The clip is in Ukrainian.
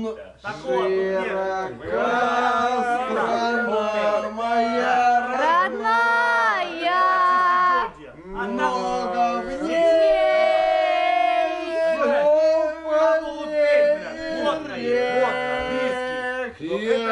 Так вот, Широка страна моя Родная! много в Вот, ней вот, риски.